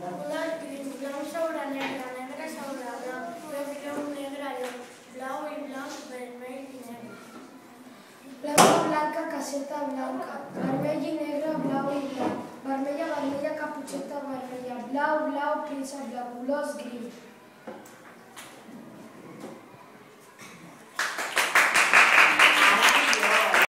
Colors gris, blanc sobre negre, negre sobre blanc, groc, negre, blau i blanc, vermell i negre. Blanca, blanca, caseta blanca, vermell i negre, blau i blanc, vermella, vermella, caputxeta vermella, blau, blau, príncep blau, colors gris.